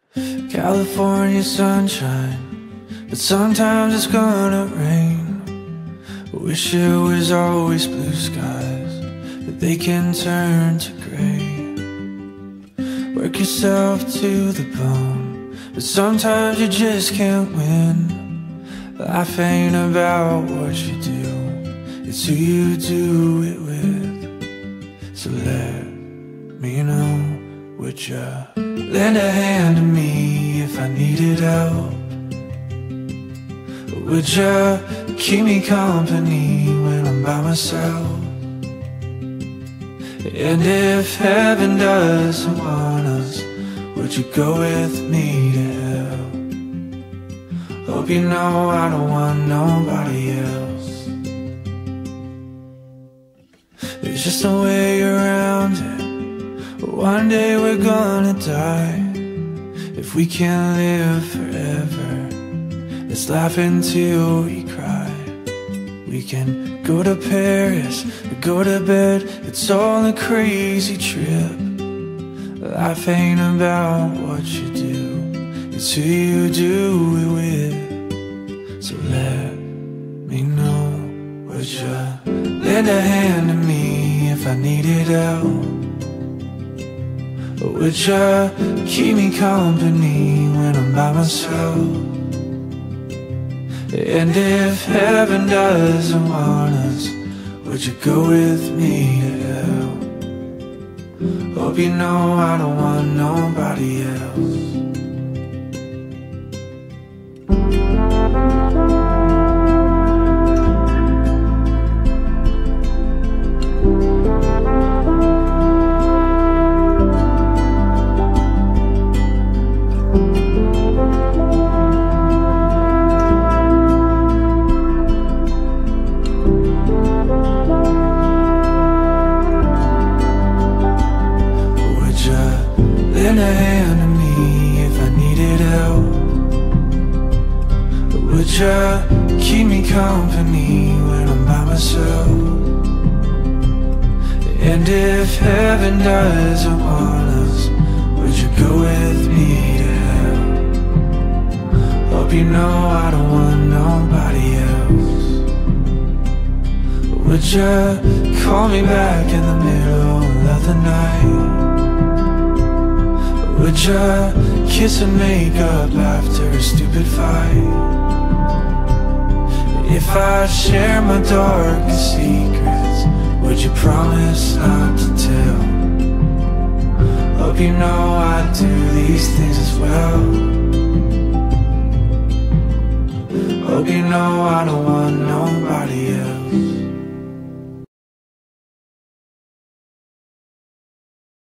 California sunshine, but sometimes it's gonna rain. Wish it was always blue skies, but they can turn to gray. Work yourself to the bone, but sometimes you just can't win. Life ain't about what you do, it's who you do it with. So let me know, would you lend a hand to me if I needed help? Or would you keep me company when I'm by myself? And if heaven doesn't want us, would you go with me to hell? Hope you know I don't want nobody else. There's just no way around it. One day we're gonna die. If we can't live forever, let's laugh until we cry. We can go to Paris or go to bed, it's all a crazy trip. Life ain't about what you do, it's who you do it with. So let me know, would you lend a hand to me if I needed help? Or would you keep me company when I'm by myself? And if heaven doesn't want us, would you go with me to hell? Hope you know I don't want nobody else. Lend a hand to me if I needed help? Or would you keep me company when I'm by myself? And if heaven doesn't want us, would you go with me to hell? Hope you know I don't want nobody else. Or would you call me back in the middle of the night? Would you kiss and make up after a stupid fight? If I share my darkest secrets, would you promise not to tell? Hope you know I do these things as well. Hope you know I don't want no